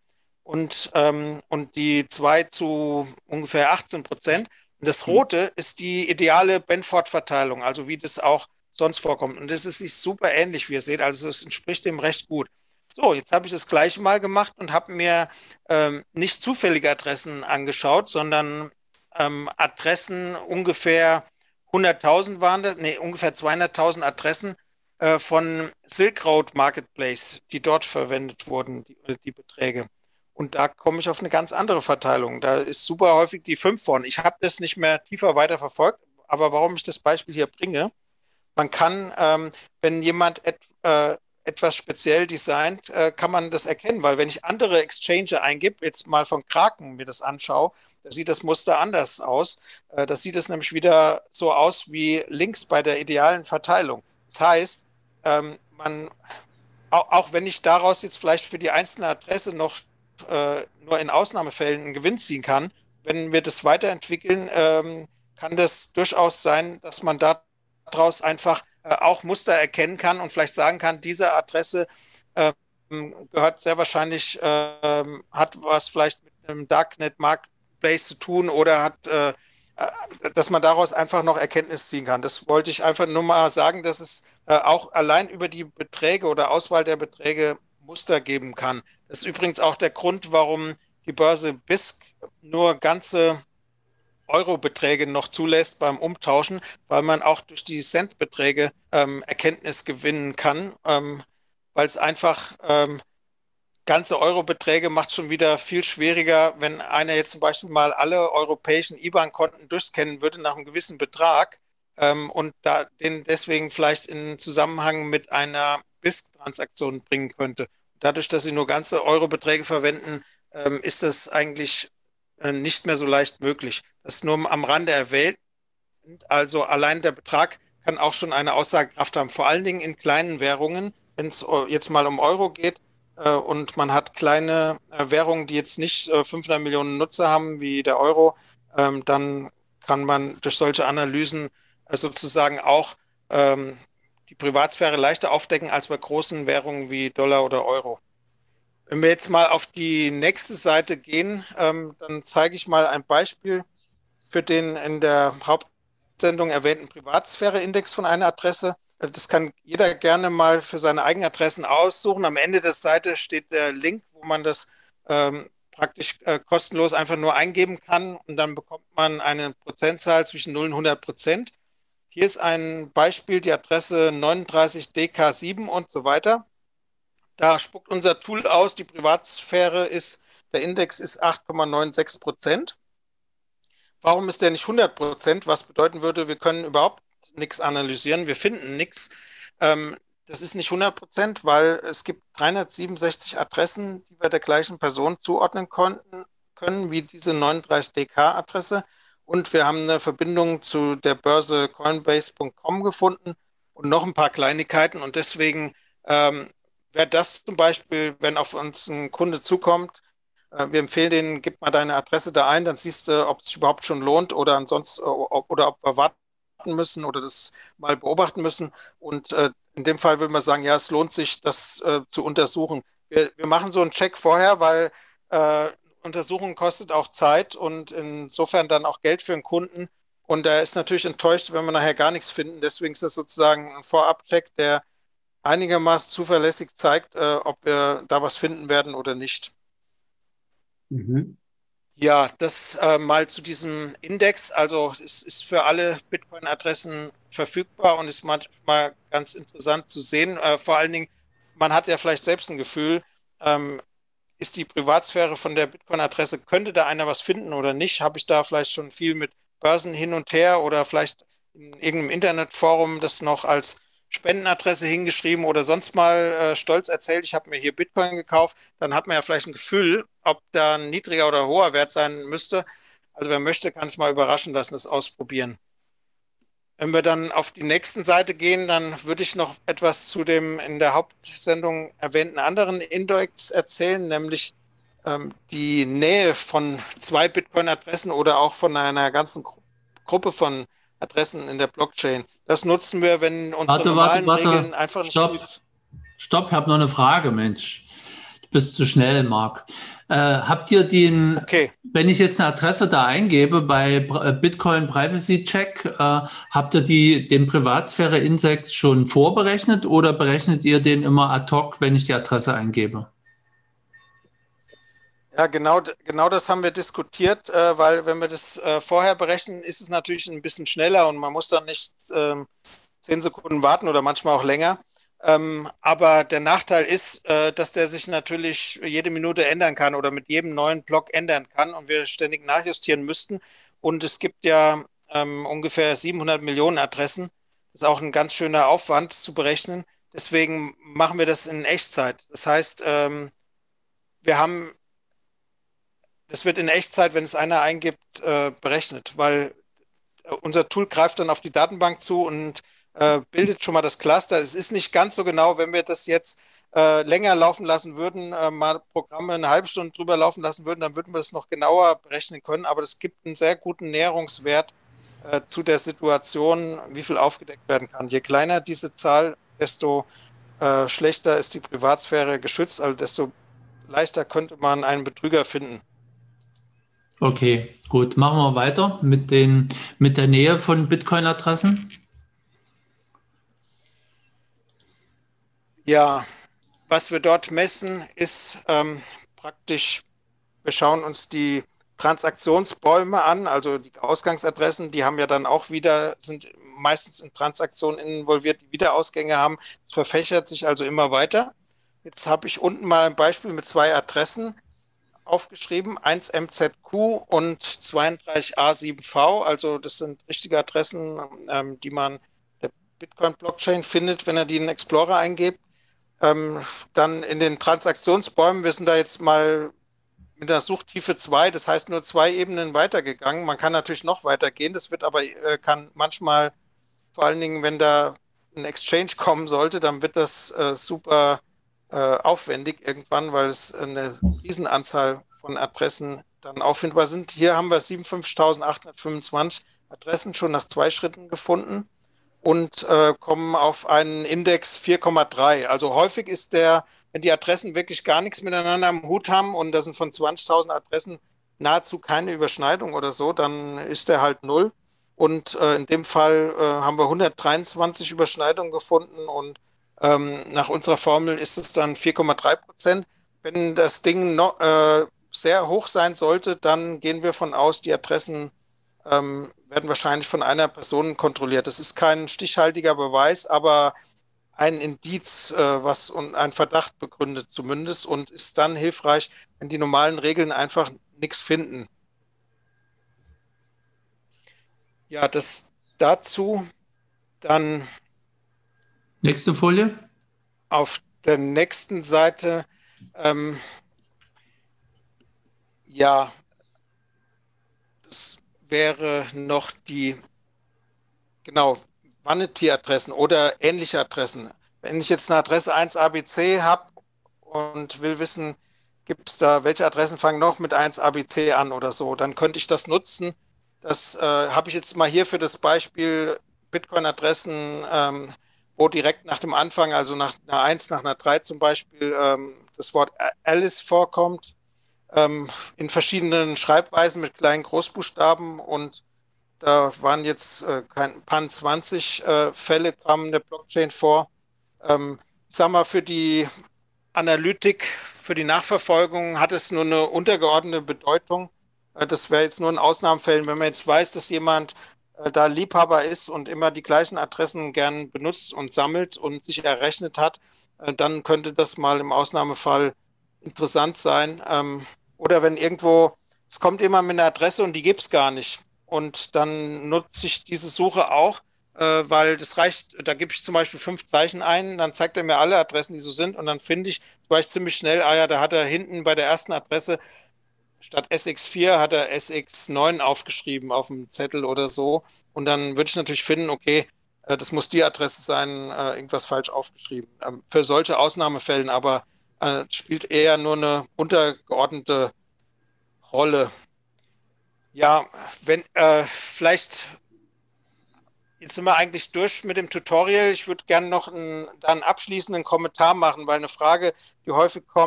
S2: und, ähm, und die zwei zu ungefähr achtzehn Prozent. Und das Rote ist die ideale Benford-Verteilung, also wie das auch sonst vorkommt. Und das ist sich super ähnlich, wie ihr seht. Also es entspricht dem recht gut. So, jetzt habe ich das gleiche mal gemacht und habe mir ähm, nicht zufällige Adressen angeschaut, sondern ähm, Adressen ungefähr hunderttausend waren das, nee, ungefähr zweihunderttausend Adressen äh, von Silk Road Marketplace, die dort verwendet wurden, die, die Beträge. Und da komme ich auf eine ganz andere Verteilung. Da ist super häufig die fünf vorne. Ich habe das nicht mehr tiefer weiter verfolgt, aber warum ich das Beispiel hier bringe, man kann, ähm, wenn jemand et, äh, etwas speziell designt, äh, kann man das erkennen, weil wenn ich andere Exchange eingebe, jetzt mal von Kraken mir das anschaue, da sieht das Muster anders aus. Äh, das sieht es nämlich wieder so aus wie links bei der idealen Verteilung. Das heißt, ähm, man, auch, auch wenn ich daraus jetzt vielleicht für die einzelne Adresse noch äh, nur in Ausnahmefällen einen Gewinn ziehen kann, wenn wir das weiterentwickeln, ähm, kann das durchaus sein, dass man daraus einfach äh, auch Muster erkennen kann und vielleicht sagen kann, diese Adresse äh, gehört sehr wahrscheinlich, äh, hat was vielleicht mit einem Darknet Marketplace zu tun oder hat, äh, dass man daraus einfach noch Erkenntnis ziehen kann. Das wollte ich einfach nur mal sagen, dass es äh, auch allein über die Beträge oder Auswahl der Beträge Muster geben kann. Das ist übrigens auch der Grund, warum die Börse B I S C nur ganze Eurobeträge noch zulässt beim Umtauschen, weil man auch durch die Centbeträge ähm, Erkenntnis gewinnen kann, ähm, weil es einfach ähm, ganze Eurobeträge macht schon wieder viel schwieriger, wenn einer jetzt zum Beispiel mal alle europäischen I B A N-Konten durchscannen würde nach einem gewissen Betrag ähm, und da den deswegen vielleicht in Zusammenhang mit einer B I S C-Transaktion bringen könnte. Dadurch, dass sie nur ganze Eurobeträge verwenden, ähm, ist das eigentlich äh, nicht mehr so leicht möglich. Das ist nur am Rande erwähnt. Also allein der Betrag kann auch schon eine Aussagekraft haben, vor allen Dingen in kleinen Währungen, wenn es jetzt mal um Euro geht äh, und man hat kleine äh, Währungen, die jetzt nicht äh, fünfhundert Millionen Nutzer haben wie der Euro, ähm, dann kann man durch solche Analysen äh, sozusagen auch ähm, die Privatsphäre leichter aufdecken als bei großen Währungen wie Dollar oder Euro. Wenn wir jetzt mal auf die nächste Seite gehen, ähm, dann zeige ich mal ein Beispiel für den in der Hauptsendung erwähnten Privatsphäre-Index von einer Adresse. Das kann jeder gerne mal für seine eigenen Adressen aussuchen. Am Ende der Seite steht der Link, wo man das ähm, praktisch äh, kostenlos einfach nur eingeben kann und dann bekommt man eine Prozentzahl zwischen null und hundert Prozent. Hier ist ein Beispiel, die Adresse neununddreißig D K sieben und so weiter. Da spuckt unser Tool aus, die Privatsphäre ist, der Index ist acht Komma sechsundneunzig Prozent. Warum ist der nicht hundert Prozent? Was bedeuten würde, wir können überhaupt nichts analysieren, wir finden nichts. Ähm, das ist nicht hundert Prozent, weil es gibt dreihundertsiebenundsechzig Adressen, die wir der gleichen Person zuordnen konnten, können, wie diese neununddreißig D K-Adresse. Und wir haben eine Verbindung zu der Börse Coinbase Punkt com gefunden und noch ein paar Kleinigkeiten. Und deswegen ähm, wäre das zum Beispiel, wenn auf uns ein Kunde zukommt, äh, wir empfehlen denen, gib mal deine Adresse da ein, dann siehst du, ob es sich überhaupt schon lohnt oder ansonsten, ob, oder ob wir warten müssen oder das mal beobachten müssen. Und äh, in dem Fall würde man sagen, ja, es lohnt sich, das äh, zu untersuchen. Wir, wir machen so einen Check vorher, weil äh, Untersuchung kostet auch Zeit und insofern dann auch Geld für den Kunden. Und er ist natürlich enttäuscht, wenn wir nachher gar nichts finden. Deswegen ist das sozusagen ein Vorab-Check, der einigermaßen zuverlässig zeigt, äh, ob wir da was finden werden oder nicht.
S1: Mhm.
S2: Ja, das äh, mal zu diesem Index. Also es ist für alle Bitcoin-Adressen verfügbar und ist manchmal ganz interessant zu sehen. Äh, vor allen Dingen, man hat ja vielleicht selbst ein Gefühl, ähm, ist die Privatsphäre von der Bitcoin-Adresse, könnte da einer was finden oder nicht? Habe ich da vielleicht schon viel mit Börsen hin und her oder vielleicht in irgendeinem Internetforum das noch als Spendenadresse hingeschrieben oder sonst mal äh, stolz erzählt, ich habe mir hier Bitcoin gekauft, dann hat man ja vielleicht ein Gefühl, ob da ein niedriger oder hoher Wert sein müsste. Also wer möchte, kann es mal überraschen lassen, das ausprobieren. Wenn wir dann auf die nächsten Seite gehen, dann würde ich noch etwas zu dem in der Hauptsendung erwähnten anderen Index erzählen, nämlich ähm, die Nähe von zwei Bitcoin-Adressen oder auch von einer ganzen Gru Gruppe von Adressen in der Blockchain. Das nutzen wir, wenn unsere
S3: Warte,
S2: normalen
S3: warte, warte.
S2: Regeln einfach nicht...
S3: Stopp, Stopp, ich habe noch eine Frage, Mensch. bist zu schnell, Marc. Äh, habt ihr den,
S2: Okay.
S3: wenn ich jetzt eine Adresse da eingebe bei Bitcoin Privacy Check, äh, habt ihr die, den Privatsphäre-Index schon vorberechnet oder berechnet ihr den immer ad hoc, wenn ich die Adresse eingebe?
S2: Ja, genau, genau das haben wir diskutiert, äh, weil wenn wir das äh, vorher berechnen, ist es natürlich ein bisschen schneller und man muss dann nicht ähm, zehn Sekunden warten oder manchmal auch länger. Ähm, aber der Nachteil ist, äh, dass der sich natürlich jede Minute ändern kann oder mit jedem neuen Block ändern kann und wir ständig nachjustieren müssten. Und es gibt ja ähm, ungefähr siebenhundert Millionen Adressen. Das ist auch ein ganz schöner Aufwand zu berechnen. Deswegen machen wir das in Echtzeit. Das heißt, ähm, wir haben, das wird in Echtzeit, wenn es einer eingibt, äh, berechnet, weil unser Tool greift dann auf die Datenbank zu und äh, bildet schon mal das Cluster. Es ist nicht ganz so genau, wenn wir das jetzt äh, länger laufen lassen würden, äh, mal Programme eine halbe Stunde drüber laufen lassen würden, dann würden wir das noch genauer berechnen können. Aber das gibt einen sehr guten Näherungswert äh, zu der Situation, wie viel aufgedeckt werden kann. Je kleiner diese Zahl, desto äh, schlechter ist die Privatsphäre geschützt, also desto leichter könnte man einen Betrüger finden.
S3: Okay, gut. Machen wir weiter mit den, mit der Nähe von Bitcoin-Adressen.
S2: Ja, was wir dort messen, ist ähm, praktisch, wir schauen uns die Transaktionsbäume an, also die Ausgangsadressen, die haben ja dann auch wieder, sind meistens in Transaktionen involviert, die wieder Ausgänge haben. Es verfächert sich also immer weiter. Jetzt habe ich unten mal ein Beispiel mit zwei Adressen aufgeschrieben, eins M Z Q und zweiunddreißig A sieben V. Also das sind richtige Adressen, ähm, die man der Bitcoin-Blockchain findet, wenn er die in den Explorer eingibt. Ähm, dann in den Transaktionsbäumen, wir sind da jetzt mal mit der Suchtiefe zwei, das heißt nur zwei Ebenen weitergegangen. Man kann natürlich noch weitergehen, das wird aber, äh, kann manchmal, vor allen Dingen, wenn da ein Exchange kommen sollte, dann wird das äh, super äh, aufwendig irgendwann, weil es eine Riesenanzahl von Adressen dann auffindbar sind. Hier haben wir siebenundfünfzigtausendachthundertfünfundzwanzig Adressen schon nach zwei Schritten gefunden und äh, kommen auf einen Index vier Komma drei. Also häufig ist der, wenn die Adressen wirklich gar nichts miteinander am Hut haben und das sind von zwanzigtausend Adressen nahezu keine Überschneidung oder so, dann ist der halt null. Und äh, in dem Fall äh, haben wir hundertdreiundzwanzig Überschneidungen gefunden und ähm, nach unserer Formel ist es dann vier Komma drei Prozent. Wenn das Ding noch, äh, sehr hoch sein sollte, dann gehen wir von aus, die Adressen ähm, werden wahrscheinlich von einer Person kontrolliert. Das ist kein stichhaltiger Beweis, aber ein Indiz, äh, was und ein Verdacht begründet zumindest und ist dann hilfreich, wenn die normalen Regeln einfach nichts finden. Ja, das dazu. Dann
S3: Nächste Folie.
S2: auf der nächsten Seite, ähm, ja, das wäre noch die, genau, Vanity-Adressen oder ähnliche Adressen. Wenn ich jetzt eine Adresse eins A B C habe und will wissen, gibt es da, welche Adressen fangen noch mit eins A B C an oder so, dann könnte ich das nutzen. Das äh, habe ich jetzt mal hier für das Beispiel Bitcoin-Adressen, ähm, wo direkt nach dem Anfang, also nach einer eins, nach einer drei zum Beispiel, ähm, das Wort Alice vorkommt, ähm, in verschiedenen Schreibweisen mit kleinen Großbuchstaben und da waren jetzt äh, kein paar zwanzig äh, Fälle kamen der Blockchain vor. Ähm, ich sag mal, für die Analytik, für die Nachverfolgung hat es nur eine untergeordnete Bedeutung. Äh, das wäre jetzt nur in Ausnahmefällen, wenn man jetzt weiß, dass jemand äh, da Liebhaber ist und immer die gleichen Adressen gern benutzt und sammelt und sich errechnet hat, äh, dann könnte das mal im Ausnahmefall interessant sein. Ähm, oder wenn irgendwo, es kommt immer mit einer Adresse und die gibt es gar nicht. Und dann nutze ich diese Suche auch, äh, weil das reicht, da gebe ich zum Beispiel fünf Zeichen ein, dann zeigt er mir alle Adressen, die so sind und dann finde ich, war ich ziemlich schnell, ah ja, da hat er hinten bei der ersten Adresse statt S X vier hat er S X neun aufgeschrieben auf dem Zettel oder so und dann würde ich natürlich finden, okay, äh, das muss die Adresse sein, äh, irgendwas falsch aufgeschrieben. Ähm, für solche Ausnahmefällen aber äh, spielt eher nur eine untergeordnete Rolle. Ja, wenn äh, vielleicht, jetzt sind wir eigentlich durch mit dem Tutorial. Ich würde gerne noch einen, da einen abschließenden Kommentar machen, weil eine Frage, die häufig kommt,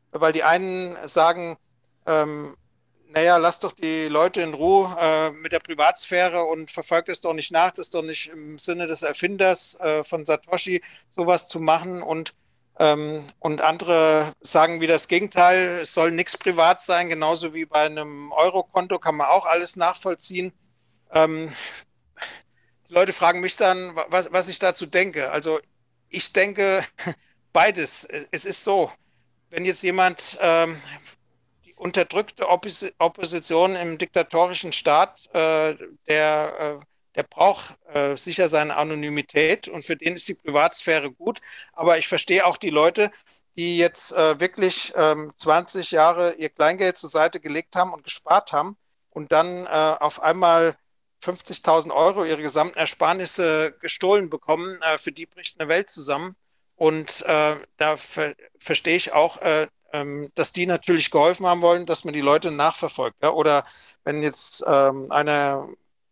S2: weil die einen sagen, ähm, naja, lass doch die Leute in Ruhe äh, mit der Privatsphäre und verfolgt es doch nicht nach, das ist doch nicht im Sinne des Erfinders äh, von Satoshi, sowas zu machen. Und, ähm, und andere sagen wieder das Gegenteil, es soll nichts privat sein, genauso wie bei einem Eurokonto kann man auch alles nachvollziehen. Ähm, die Leute fragen mich dann, was, was ich dazu denke. Also ich denke beides. Es ist so, wenn jetzt jemand ähm, die unterdrückte Oppos Opposition im diktatorischen Staat, äh, der, äh, der braucht äh, sicher seine Anonymität und für den ist die Privatsphäre gut. Aber ich verstehe auch die Leute, die jetzt äh, wirklich ähm, zwanzig Jahre ihr Kleingeld zur Seite gelegt haben und gespart haben und dann äh, auf einmal fünfzigtausend Euro ihre gesamten Ersparnisse gestohlen bekommen. Äh, für die bricht eine Welt zusammen. Und äh, da ver verstehe ich auch, äh, ähm, dass die natürlich geholfen haben wollen, dass man die Leute nachverfolgt. Ja? Oder wenn jetzt ähm, einer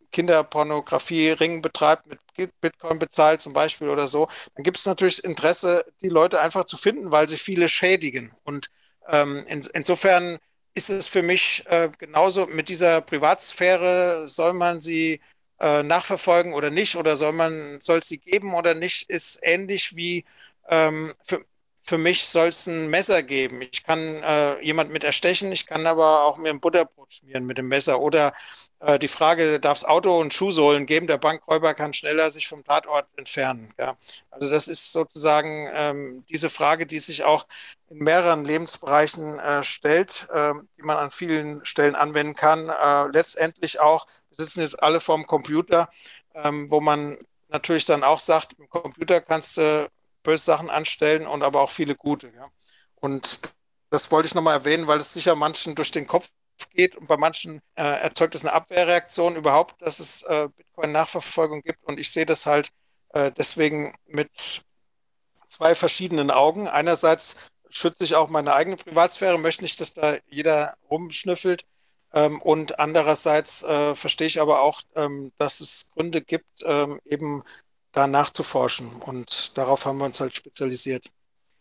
S2: Kinderpornografie-Ring betreibt, mit Bitcoin bezahlt zum Beispiel oder so, dann gibt es natürlich das Interesse, die Leute einfach zu finden, weil sie viele schädigen. Und ähm, in, insofern ist es für mich äh, genauso mit dieser Privatsphäre, soll man sie äh, nachverfolgen oder nicht, oder soll man, soll es sie geben oder nicht, ist ähnlich wie ähm, für, für mich soll es ein Messer geben. Ich kann äh, jemand mit erstechen, ich kann aber auch mir ein Butterbrot schmieren mit dem Messer. Oder äh, die Frage, darf es Auto- und Schuhsohlen geben? Der Bankräuber kann schneller sich vom Tatort entfernen. Ja? Also das ist sozusagen ähm, diese Frage, die sich auch in mehreren Lebensbereichen äh, stellt, äh, die man an vielen Stellen anwenden kann. Äh, letztendlich auch, wir sitzen jetzt alle vorm Computer, ähm, wo man natürlich dann auch sagt, im Computer kannst du böse Sachen anstellen und aber auch viele gute. Ja. Und das wollte ich nochmal erwähnen, weil es sicher manchen durch den Kopf geht und bei manchen äh, erzeugt es eine Abwehrreaktion überhaupt, dass es äh, Bitcoin-Nachverfolgung gibt. Und ich sehe das halt äh, deswegen mit zwei verschiedenen Augen. Einerseits schütze ich auch meine eigene Privatsphäre, möchte nicht, dass da jeder rumschnüffelt. Ähm, und andererseits äh, verstehe ich aber auch, ähm, dass es Gründe gibt, ähm, eben da nachzuforschen. Und darauf haben wir uns halt spezialisiert.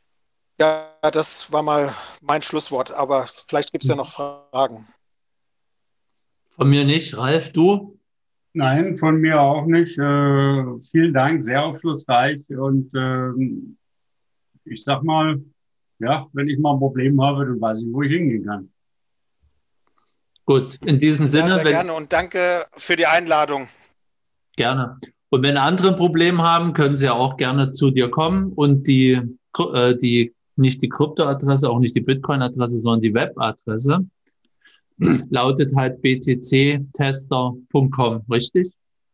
S2: Ja, das war mal mein Schlusswort, aber vielleicht gibt es ja noch Fragen.
S3: Von mir nicht. Ralf, du?
S1: Nein, von mir auch nicht. Äh, vielen Dank, sehr aufschlussreich. Und ähm, ich sag mal, ja, wenn ich mal ein Problem habe, dann weiß ich, wo ich hingehen kann.
S3: Gut, in diesem Sinne.
S2: Ja, sehr
S3: wenn,
S2: gerne und danke für die Einladung.
S3: Gerne. Und wenn andere ein Problem haben, können sie auch gerne zu dir kommen und die, äh, die nicht die Kryptoadresse, auch nicht die Bitcoin-Adresse, sondern die Webadresse lautet halt b t c tester punkt com, richtig?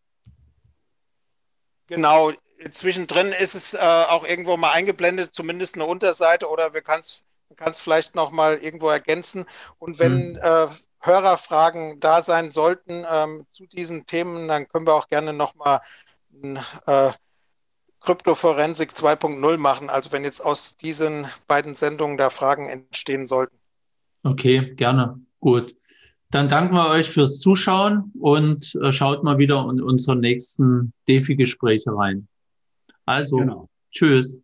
S2: Genau. Zwischendrin ist es äh, auch irgendwo mal eingeblendet, zumindest eine Unterseite, oder wir kann es vielleicht noch mal irgendwo ergänzen. Und wenn hm. äh, Hörerfragen da sein sollten ähm, zu diesen Themen, dann können wir auch gerne noch mal ein äh, Kryptoforensik zwei Punkt null machen. Also wenn jetzt aus diesen beiden Sendungen da Fragen entstehen sollten.
S3: Okay, gerne. Gut. Dann danken wir euch fürs Zuschauen und äh, schaut mal wieder in unsere nächsten DeFi-Gespräche rein. Also, genau. Tschüss.